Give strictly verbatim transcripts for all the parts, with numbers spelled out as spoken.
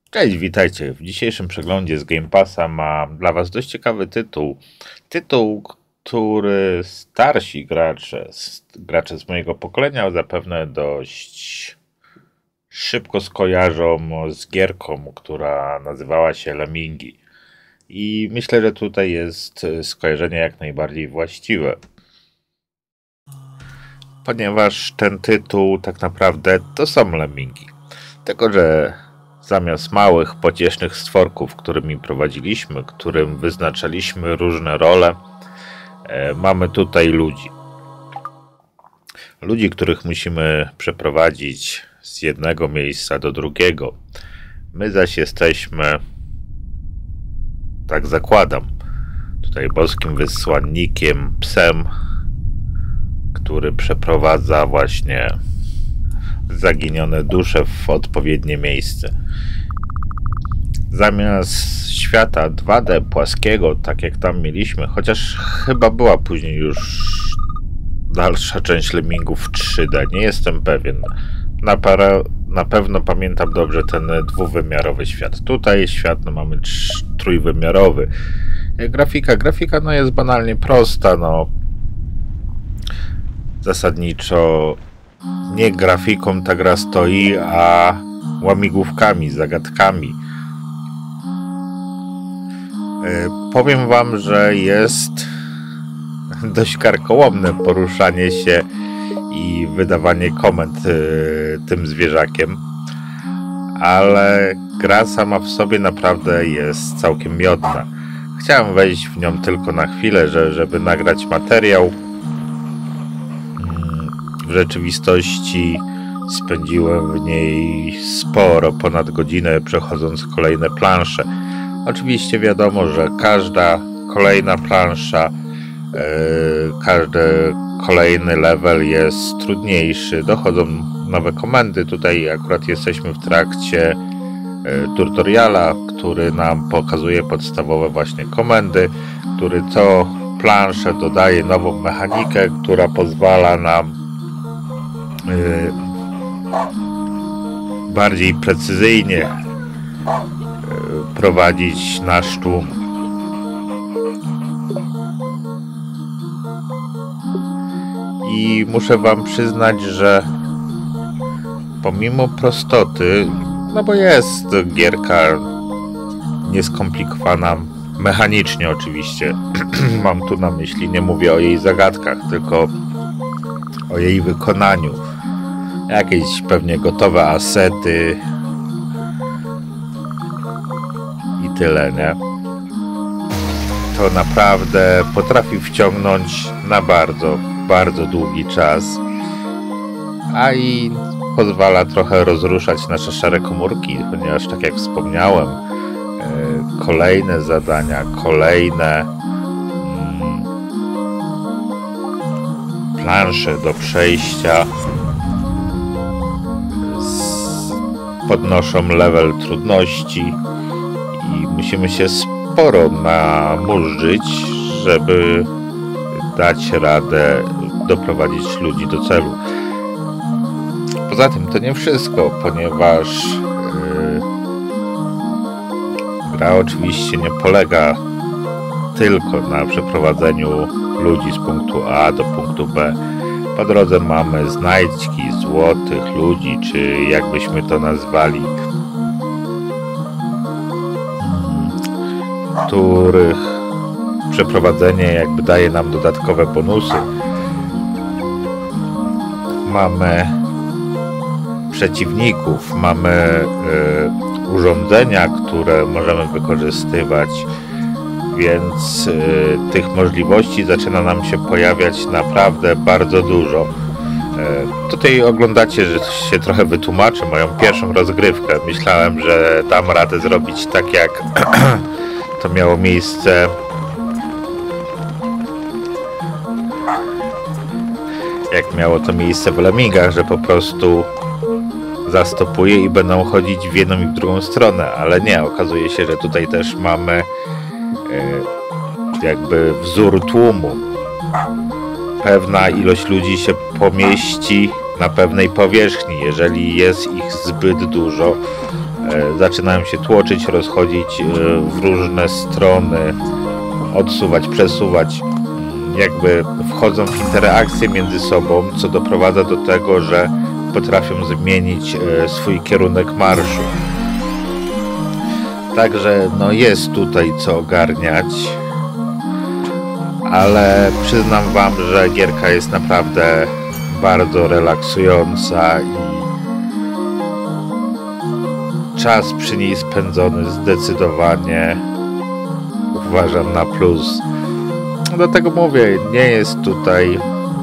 Cześć, witajcie. W dzisiejszym przeglądzie z Game Passa mam dla Was dość ciekawy tytuł. Tytuł, który starsi gracze, gracze z mojego pokolenia zapewne dość szybko skojarzą z gierką, która nazywała się Lemmingi. I myślę, że tutaj jest skojarzenie jak najbardziej właściwe. Ponieważ ten tytuł tak naprawdę to są Lemmingi. Tylko że zamiast małych, pociesznych stworków, którymi prowadziliśmy, którym wyznaczaliśmy różne role, e, mamy tutaj ludzi. Ludzi, których musimy przeprowadzić z jednego miejsca do drugiego. My zaś jesteśmy, tak zakładam, tutaj boskim wysłannikiem, psem, który przeprowadza właśnie zaginione dusze w odpowiednie miejsce. Zamiast świata dwa D płaskiego, tak jak tam mieliśmy, chociaż chyba była później już dalsza część Lemmingów trzy D, nie jestem pewien. Na, para, na pewno pamiętam dobrze ten dwuwymiarowy świat. Tutaj świat no, mamy trz, trójwymiarowy. Grafika, grafika no, jest banalnie prosta, no. Zasadniczo nie grafiką ta gra stoi, a łamigłówkami, zagadkami. E, powiem wam, że jest dość karkołomne poruszanie się i wydawanie komend e, tym zwierzakiem, ale gra sama w sobie naprawdę jest całkiem miodna. Chciałem wejść w nią tylko na chwilę, że, żeby nagrać materiał. W rzeczywistości spędziłem w niej sporo, ponad godzinę, przechodząc kolejne plansze. Oczywiście wiadomo, że każda kolejna plansza, yy, każdy kolejny level jest trudniejszy. Dochodzą nowe komendy. Tutaj akurat jesteśmy w trakcie yy, tutoriala, który nam pokazuje podstawowe właśnie komendy, który co planszę dodaje nową mechanikę, która pozwala nam Yy, bardziej precyzyjnie yy, prowadzić nasz tłum. I muszę wam przyznać, że pomimo prostoty, no bo jest gierka nieskomplikowana mechanicznie oczywiście, mam tu na myśli, nie mówię o jej zagadkach, tylko o jej wykonaniu. Jakieś pewnie gotowe asety i tyle, nie? To naprawdę potrafi wciągnąć na bardzo, bardzo długi czas, a i pozwala trochę rozruszać nasze szare komórki, ponieważ tak jak wspomniałem, kolejne zadania, kolejne plansze do przejścia podnoszą level trudności i musimy się sporo namurzyć, żeby dać radę doprowadzić ludzi do celu. Poza tym to nie wszystko, ponieważ yy, gra oczywiście nie polega tylko na przeprowadzeniu ludzi z punktu A do punktu B. Po drodze mamy znajdźki złotych ludzi, czy jakbyśmy to nazwali, których przeprowadzenie jakby daje nam dodatkowe bonusy. Mamy przeciwników, mamy y, urządzenia, które możemy wykorzystywać, więc y, tych możliwości zaczyna nam się pojawiać naprawdę bardzo dużo. Y, tutaj oglądacie, że się trochę wytłumaczę moją pierwszą rozgrywkę. Myślałem, że dam radę zrobić tak, jak to miało miejsce jak miało to miejsce w Lemmingach, że po prostu zastopuję i będą chodzić w jedną i w drugą stronę, ale nie, okazuje się, że tutaj też mamy jakby wzór tłumu. Pewna ilość ludzi się pomieści na pewnej powierzchni. Jeżeli jest ich zbyt dużo, zaczynają się tłoczyć, rozchodzić w różne strony, odsuwać, przesuwać, jakby wchodzą w interakcję między sobą, co doprowadza do tego, że potrafią zmienić swój kierunek marszu. Także no jest tutaj co ogarniać, ale przyznam wam, że gierka jest naprawdę bardzo relaksująca i czas przy niej spędzony zdecydowanie uważam na plus. Dlatego mówię, nie jest tutaj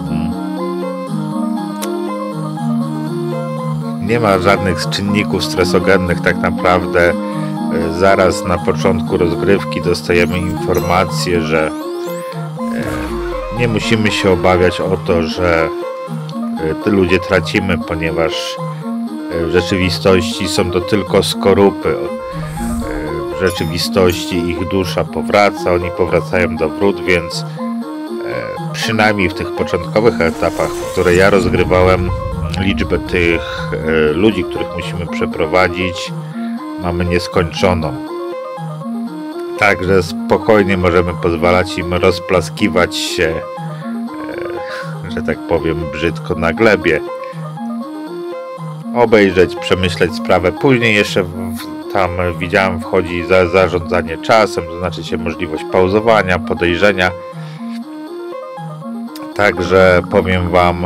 nie ma żadnych czynników stresogennych. Tak naprawdę zaraz na początku rozgrywki dostajemy informację, że nie musimy się obawiać o to, że te ludzie tracimy, ponieważ w rzeczywistości są to tylko skorupy. W rzeczywistości ich dusza powraca, oni powracają do wrót, więc przynajmniej w tych początkowych etapach, w które ja rozgrywałem, liczbę tych ludzi, których musimy przeprowadzić, mamy nieskończoną. Także spokojnie możemy pozwalać im rozplaskiwać się, że tak powiem brzydko, na glebie. Obejrzeć, przemyśleć sprawę. Później jeszcze w, tam widziałem wchodzi za zarządzanie czasem, to znaczy się możliwość pauzowania, podejrzenia. Także powiem wam,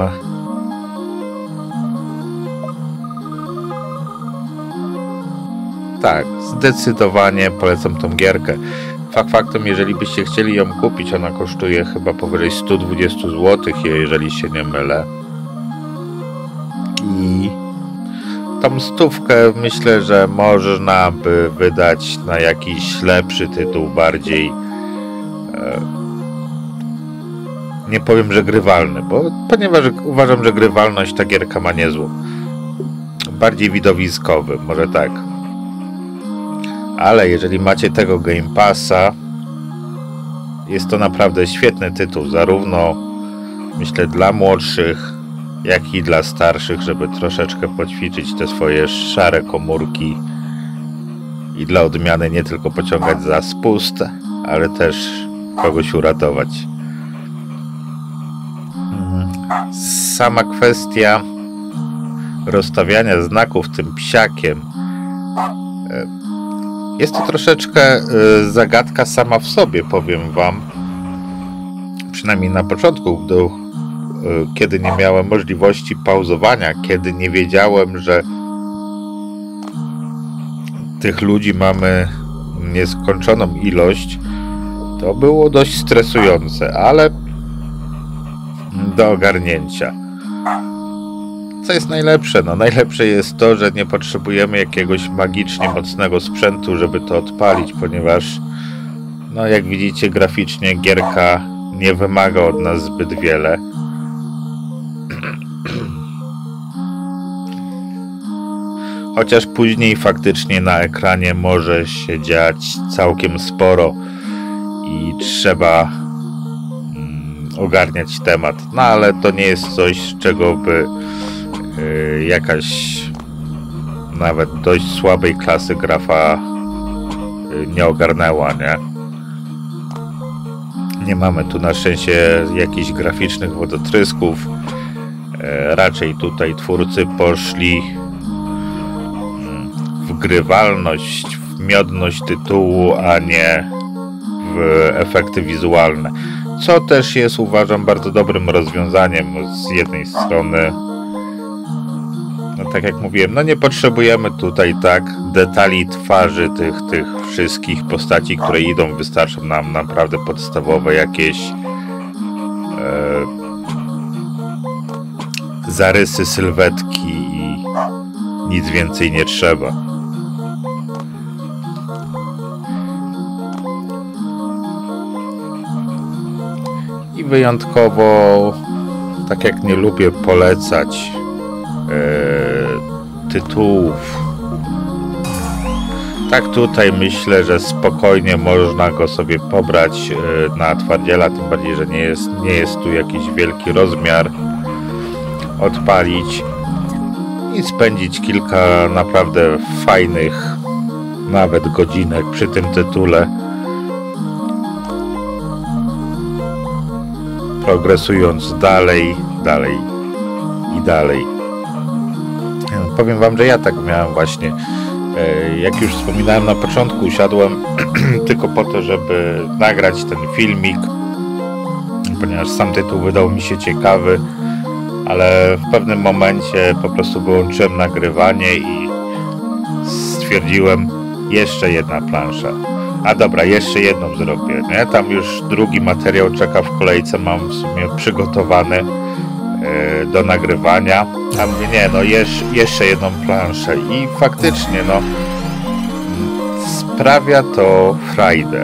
tak, zdecydowanie polecam tą gierkę. Fakt faktem, jeżeli byście chcieli ją kupić, ona kosztuje chyba powyżej sto dwadzieścia złotych, jeżeli się nie mylę. I tą stówkę myślę, że można by wydać na jakiś lepszy tytuł, bardziej e, nie powiem, że grywalny, bo ponieważ uważam, że grywalność ta gierka ma niezłą. Bardziej widowiskowy, może tak. Ale jeżeli macie tego Game Passa, jest to naprawdę świetny tytuł, zarówno myślę dla młodszych, jak i dla starszych, żeby troszeczkę poćwiczyć te swoje szare komórki i dla odmiany nie tylko pociągać za spust, ale też kogoś uratować. Sama kwestia rozstawiania znaków tym psiakiem, jest to troszeczkę zagadka sama w sobie, powiem wam. Przynajmniej na początku, gdy, kiedy nie miałem możliwości pauzowania, kiedy nie wiedziałem, że tych ludzi mamy nieskończoną ilość, to było dość stresujące, ale do ogarnięcia. Co jest najlepsze? No najlepsze jest to, że nie potrzebujemy jakiegoś magicznie mocnego sprzętu, żeby to odpalić, ponieważ no jak widzicie, graficznie gierka nie wymaga od nas zbyt wiele. Chociaż później faktycznie na ekranie może się dziać całkiem sporo i trzeba mm, ogarniać temat. No ale to nie jest coś, z czego by yy, jakaś nawet dość słabej klasy grafa yy, nie ogarnęła, nie? Nie mamy tu na szczęście jakichś graficznych wodotrysków. Yy, raczej tutaj twórcy poszli w grywalność, w miodność tytułu, a nie w efekty wizualne. Co też jest, uważam, bardzo dobrym rozwiązaniem. Z jednej strony, no tak jak mówiłem, no nie potrzebujemy tutaj tak detali twarzy tych, tych wszystkich postaci, które idą. Wystarczą nam naprawdę podstawowe jakieś e, zarysy, sylwetki i nic więcej nie trzeba. I wyjątkowo, tak jak nie lubię polecać e, tytułów, tak tutaj myślę, że spokojnie można go sobie pobrać e, na twardziela, tym bardziej, że nie jest, nie jest tu jakiś wielki rozmiar, odpalić i spędzić kilka naprawdę fajnych nawet godzinek przy tym tytule, progresując dalej, dalej i dalej. Powiem wam, że ja tak miałem właśnie. Jak już wspominałem na początku, usiadłem tylko po to, żeby nagrać ten filmik, ponieważ sam tytuł wydał mi się ciekawy, ale w pewnym momencie po prostu wyłączyłem nagrywanie i stwierdziłem, jeszcze jedna plansza. A dobra, jeszcze jedną zrobię, nie? Tam już drugi materiał czeka w kolejce, mam w sumie przygotowany yy, do nagrywania. A mówię, nie, no jesz, jeszcze jedną planszę i faktycznie, no, sprawia to frajdę.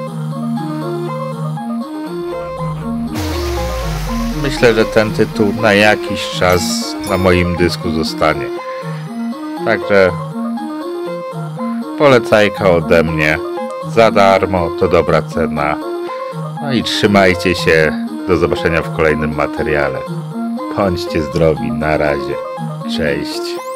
Myślę, że ten tytuł na jakiś czas na moim dysku zostanie. Także polecajka ode mnie. Za darmo, to dobra cena. No i trzymajcie się. Do zobaczenia w kolejnym materiale. Bądźcie zdrowi. Na razie. Cześć.